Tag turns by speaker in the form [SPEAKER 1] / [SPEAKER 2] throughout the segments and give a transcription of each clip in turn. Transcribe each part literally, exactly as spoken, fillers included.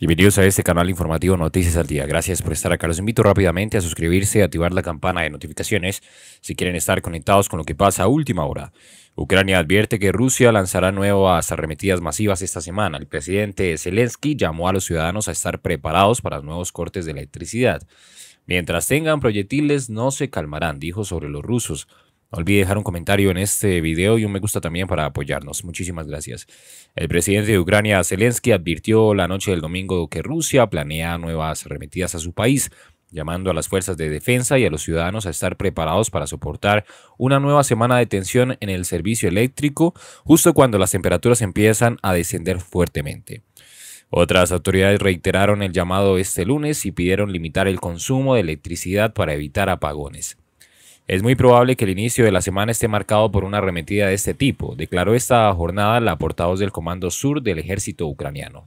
[SPEAKER 1] Bienvenidos a este canal informativo Noticias al Día. Gracias por estar acá. Los invito rápidamente a suscribirse y activar la campana de notificaciones si quieren estar conectados con lo que pasa a última hora. Ucrania advierte que Rusia lanzará nuevas arremetidas masivas esta semana. El presidente Zelensky llamó a los ciudadanos a estar preparados para los nuevos cortes de electricidad. Mientras tengan proyectiles no se calmarán, dijo sobre los rusos. No olvide dejar un comentario en este video y un me gusta también para apoyarnos. Muchísimas gracias. El presidente de Ucrania, Zelensky, advirtió la noche del domingo que Rusia planea nuevas arremetidas a su país, llamando a las fuerzas de defensa y a los ciudadanos a estar preparados para soportar una nueva semana de tensión en el servicio eléctrico, justo cuando las temperaturas empiezan a descender fuertemente. Otras autoridades reiteraron el llamado este lunes y pidieron limitar el consumo de electricidad para evitar apagones. Es muy probable que el inicio de la semana esté marcado por una arremetida de este tipo, declaró esta jornada la portavoz del Comando Sur del ejército ucraniano,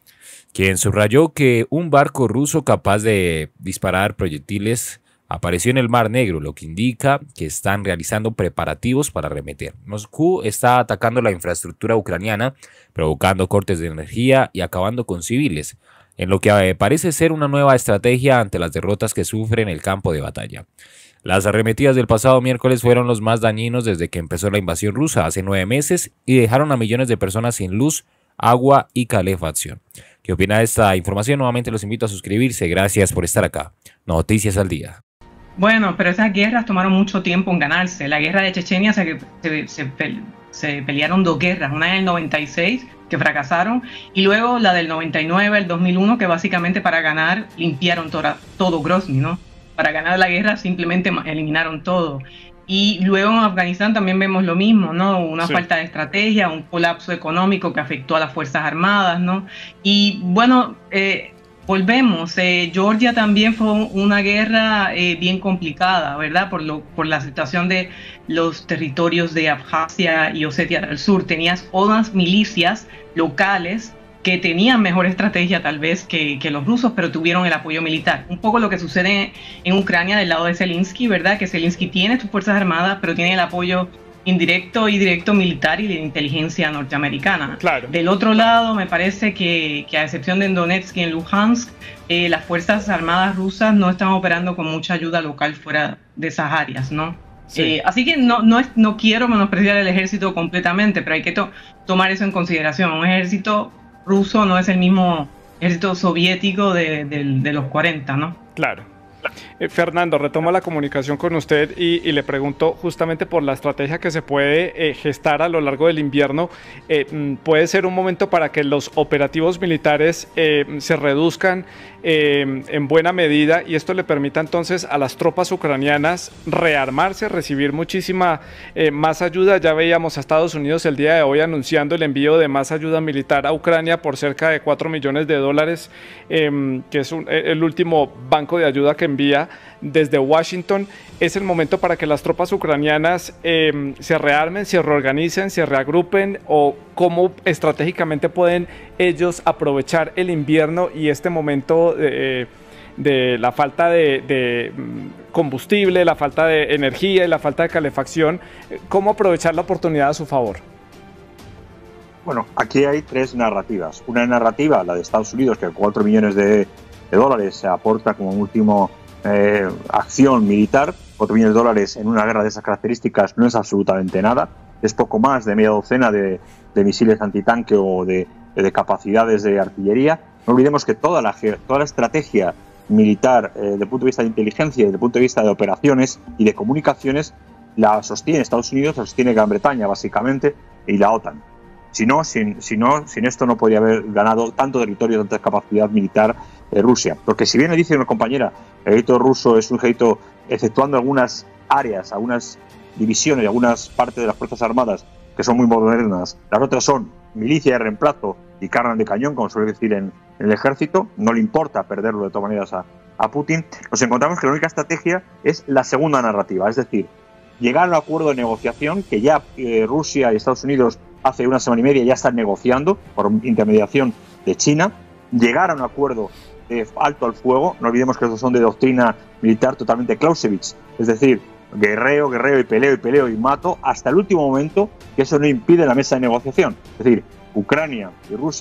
[SPEAKER 1] quien subrayó que un barco ruso capaz de disparar proyectiles apareció en el Mar Negro, lo que indica que están realizando preparativos para arremeter. Moscú está atacando la infraestructura ucraniana, provocando cortes de energía y acabando con civiles, en lo que parece ser una nueva estrategia ante las derrotas que sufre en el campo de batalla. Las arremetidas del pasado miércoles fueron los más dañinos desde que empezó la invasión rusa hace nueve meses y dejaron a millones de personas sin luz, agua y calefacción. ¿Qué opina de esta información? Nuevamente los invito a suscribirse. Gracias por estar acá. Noticias al Día.
[SPEAKER 2] Bueno, pero esas guerras tomaron mucho tiempo en ganarse. La guerra de Chechenia se, se, se, se pelearon dos guerras, una en el noventa y seis que fracasaron y luego la del noventa y nueve, el dos mil uno, que básicamente para ganar limpiaron toda, todo Grozny, ¿no? Para ganar la guerra simplemente eliminaron todo. Y luego en Afganistán también vemos lo mismo, ¿no? Una sí. falta de estrategia, un colapso económico que afectó a las Fuerzas Armadas, ¿no? Y bueno, eh, volvemos. Eh, Georgia también fue una guerra eh, bien complicada, ¿verdad? Por, lo, por la situación de los territorios de Abjasia y Osetia del Sur. Tenías unas milicias locales que tenían mejor estrategia tal vez que, que los rusos, pero tuvieron el apoyo militar. Un poco lo que sucede en Ucrania del lado de Zelensky, ¿verdad? Que Zelensky tiene sus fuerzas armadas, pero tiene el apoyo indirecto y directo militar y de inteligencia norteamericana.
[SPEAKER 3] Claro.
[SPEAKER 2] Del otro lado, me parece que, que a excepción de en Donetsk y en Luhansk, eh, las fuerzas armadas rusas no están operando con mucha ayuda local fuera de esas áreas, ¿no? Sí. Eh, así que no, no, es, no quiero menospreciar el ejército completamente, pero hay que to tomar eso en consideración. Un ejército ruso no es el mismo ejército soviético de, de, de los cuarenta, ¿no?
[SPEAKER 3] Claro. Eh, Fernando, retomo la comunicación con usted y, y le pregunto justamente por la estrategia que se puede eh, gestar a lo largo del invierno. Eh, ¿Puede ser un momento para que los operativos militares eh, se reduzcan eh, en buena medida y esto le permita entonces a las tropas ucranianas rearmarse, recibir muchísima eh, más ayuda? Ya veíamos a Estados Unidos el día de hoy anunciando el envío de más ayuda militar a Ucrania por cerca de cuatro millones de dólares, eh, que es un, el último banco de ayuda que envía desde Washington. Es el momento para que las tropas ucranianas eh, se rearmen, se reorganicen, se reagrupen, o cómo estratégicamente pueden ellos aprovechar el invierno y este momento de, de la falta de, de combustible, la falta de energía y la falta de calefacción. ¿Cómo aprovechar la oportunidad a su favor?
[SPEAKER 4] Bueno, aquí hay tres narrativas. Una narrativa, la de Estados Unidos, que cuatro millones de, de dólares se aporta como último Eh, acción militar. Cuatro millones de dólares en una guerra de esas características no es absolutamente nada, es poco más de media docena de, de misiles antitanque o de, de capacidades de artillería. No olvidemos que toda la, toda la estrategia militar eh, desde el punto de vista de inteligencia y desde el punto de vista de operaciones y de comunicaciones la sostiene Estados Unidos, la sostiene Gran Bretaña básicamente y la OTAN. Si no, sin, si no, sin esto no podría haber ganado tanto territorio, tanta capacidad militar eh, Rusia. Porque si bien le dice una compañera, el ejército ruso es un ejército, exceptuando algunas áreas, algunas divisiones, algunas partes de las Fuerzas Armadas que son muy modernas, las otras son milicia de reemplazo y carne de cañón, como suele decir en, en el ejército, no le importa perderlo de todas maneras a, a Putin. Nos encontramos que la única estrategia es la segunda narrativa, es decir, llegar a un acuerdo de negociación que ya eh, Rusia y Estados Unidos hace una semana y media ya están negociando por intermediación de China, llegar a un acuerdo de alto al fuego. No olvidemos que estos son de doctrina militar totalmente Clausewitz, es decir, guerreo, guerreo y peleo y peleo y mato hasta el último momento, que eso no impide la mesa de negociación. Es decir, Ucrania y Rusia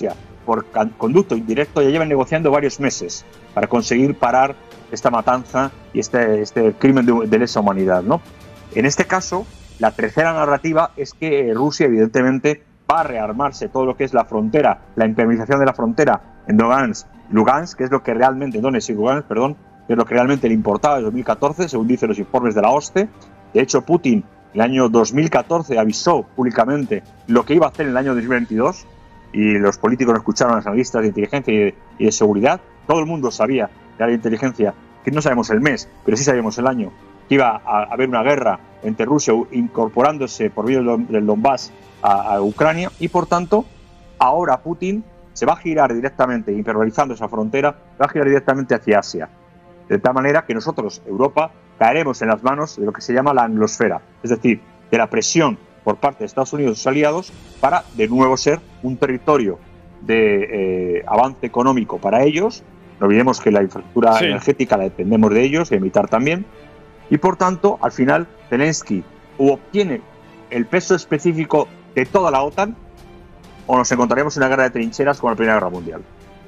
[SPEAKER 4] por conducto indirecto ya llevan negociando varios meses para conseguir parar esta matanza y este, este crimen de, de lesa humanidad, ¿no? En este caso, la tercera narrativa es que Rusia, evidentemente, va a rearmarse todo lo que es la frontera, la impermeabilización de la frontera en Donetsk, Lugansk, que es lo que realmente, Donetsk y Lugansk, perdón, que es lo que realmente le importaba en dos mil catorce, según dicen los informes de la O S C E. De hecho, Putin, en el año dos mil catorce, avisó públicamente lo que iba a hacer en el año dos mil veintidós, y los políticos no escucharon a los analistas de inteligencia y de, y de seguridad. Todo el mundo sabía de la inteligencia, que no sabemos el mes, pero sí sabemos el año, que iba a haber una guerra entre Rusia incorporándose por vía del Donbass a, a Ucrania, y por tanto, ahora Putin se va a girar directamente, impermeabilizando esa frontera, va a girar directamente hacia Asia. De tal manera que nosotros, Europa, caeremos en las manos de lo que se llama la anglosfera, es decir, de la presión por parte de Estados Unidos y sus aliados para, de nuevo, ser un territorio de eh, avance económico para ellos. No olvidemos que la infraestructura sí. energética la dependemos de ellos, y militar también. Y por tanto, al final, Zelensky o obtiene el peso específico de toda la OTAN, o nos encontraremos en una guerra de trincheras como la Primera Guerra Mundial.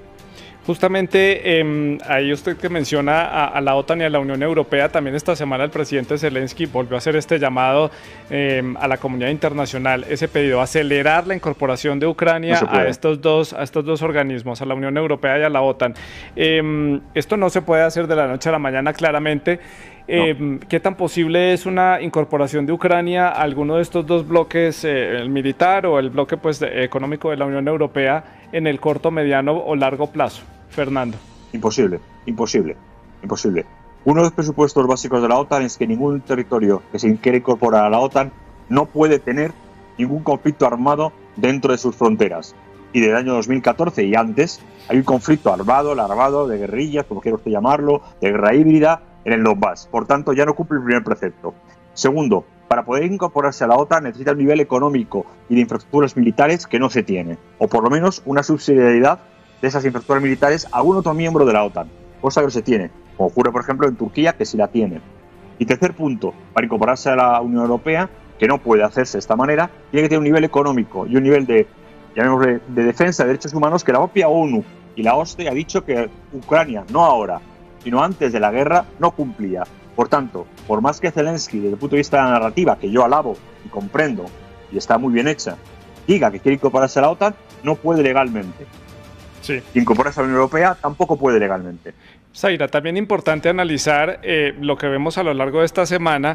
[SPEAKER 3] Justamente eh, ahí usted que menciona a, a la OTAN y a la Unión Europea, también esta semana el presidente Zelensky volvió a hacer este llamado eh, a la comunidad internacional, ese pedido, acelerar la incorporación de Ucrania no a, estos dos, a estos dos organismos, a la Unión Europea y a la OTAN. Eh, esto no se puede hacer de la noche a la mañana, claramente. Eh, no. ¿Qué tan posible es una incorporación de Ucrania a alguno de estos dos bloques, eh, el militar o el bloque pues, de, económico de la Unión Europea, en el corto, mediano o largo plazo? Fernando.
[SPEAKER 4] Imposible, imposible, imposible. Uno de los presupuestos básicos de la OTAN es que ningún territorio que se quiera incorporar a la OTAN no puede tener ningún conflicto armado dentro de sus fronteras. Y desde el año dos mil catorce y antes hay un conflicto armado, larvado, de guerrillas, como quiera usted llamarlo, de guerra híbrida en el Donbass. Por tanto, ya no cumple el primer precepto. Segundo, para poder incorporarse a la OTAN necesita un nivel económico y de infraestructuras militares que no se tiene, o por lo menos una subsidiariedad de esas infraestructuras militares a algún otro miembro de la OTAN, cosa que no se tiene, como ocurre por ejemplo en Turquía, que sí la tiene. Y tercer punto, para incorporarse a la Unión Europea, que no puede hacerse de esta manera, tiene que tener un nivel económico y un nivel de, llamémosle, de defensa de derechos humanos que la propia ONU y la O S C E ha dicho que Ucrania, no ahora, sino antes de la guerra, no cumplía. Por tanto, por más que Zelensky, desde el punto de vista de la narrativa, que yo alabo y comprendo, y está muy bien hecha, diga que quiere incorporarse a la OTAN, no puede legalmente. Sí. Incorporarse a la Unión Europea tampoco puede legalmente.
[SPEAKER 3] Zaira, también importante analizar eh, lo que vemos a lo largo de esta semana,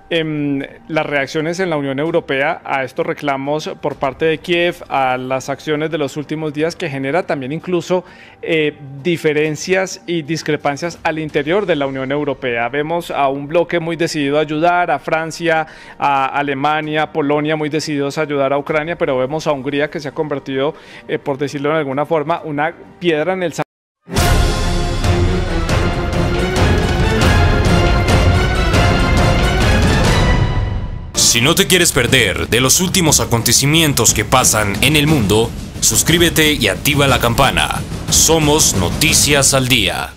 [SPEAKER 3] eh, las reacciones en la Unión Europea a estos reclamos por parte de Kiev, a las acciones de los últimos días, que genera también incluso eh, diferencias y discrepancias al interior de la Unión Europea. Vemos a un bloque muy decidido a ayudar, a Francia, a Alemania, Polonia muy decididos a ayudar a Ucrania, pero vemos a Hungría que se ha convertido, eh, por decirlo de alguna forma, una piedra en el zapato.
[SPEAKER 1] Si no te quieres perder de los últimos acontecimientos que pasan en el mundo, suscríbete y activa la campana. Somos Noticias al Día.